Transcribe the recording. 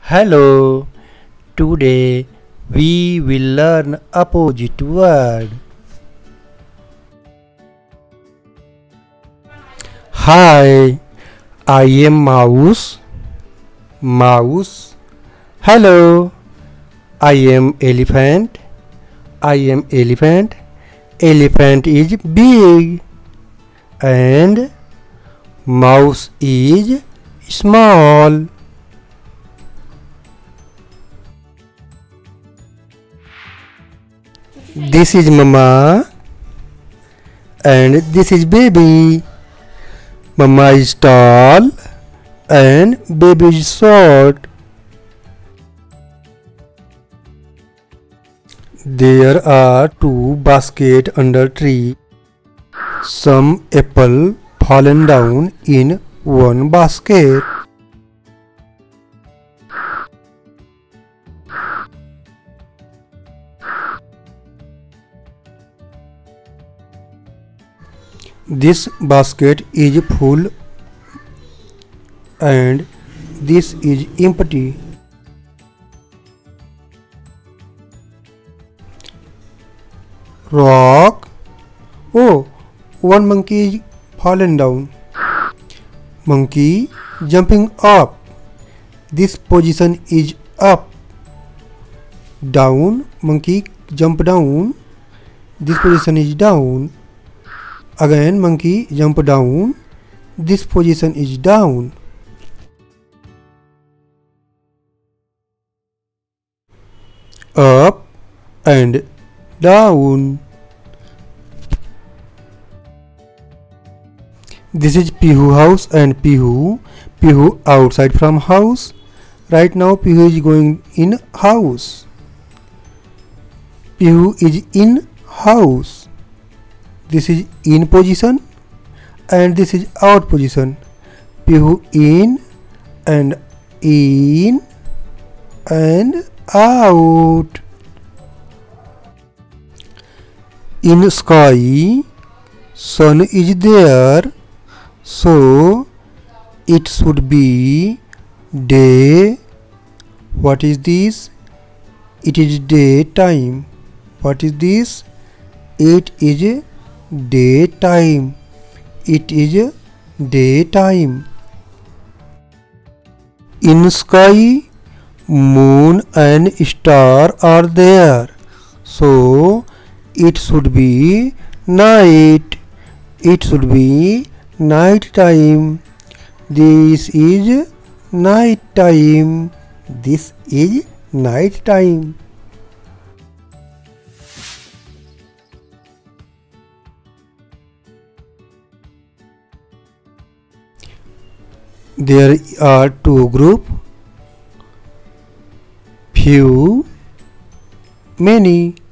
Hello, today we will learn opposite word. Hi, I am mouse. Mouse. Hello, I am elephant. I am elephant. Elephant is big and mouse is small. This is mama and this is baby. Mama is tall and baby is short. There are two baskets under tree. Some apple fallen down in one basket. This basket is full and this is empty. Rock. Oh, one monkey is fallen down. Monkey jumping up. This position is up. Down. Monkey jump down. This position is down. Again monkey jump down. This position is down. Up and down. This is Pihu house and Pihu outside from house. Right now Pihu is going in house. Pihu is in house. This is in position and this is out position. Pihu in and out. In sky, sun is there, so it should be day. What is this? It is daytime. What is this? It is daytime. It is daytime. In sky, moon and star are there, so it should be night. It should be night time. This is night time. This is night time. There are two groups, few, many.